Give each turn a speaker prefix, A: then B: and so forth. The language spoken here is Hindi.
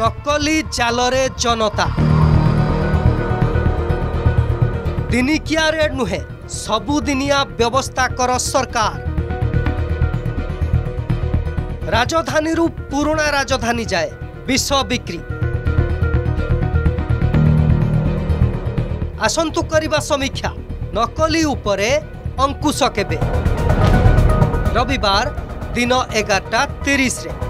A: नकली जालरे जनता दिनिकिया रे नुहे सबुदिनिया व्यवस्था कर सरकार। राजधानी रु पुराना राजधानी जाए विष बिक्री आसंतु करिबा समीक्षा नकली उपरे अंकुश केबे रविवार दिन 11:30 रे।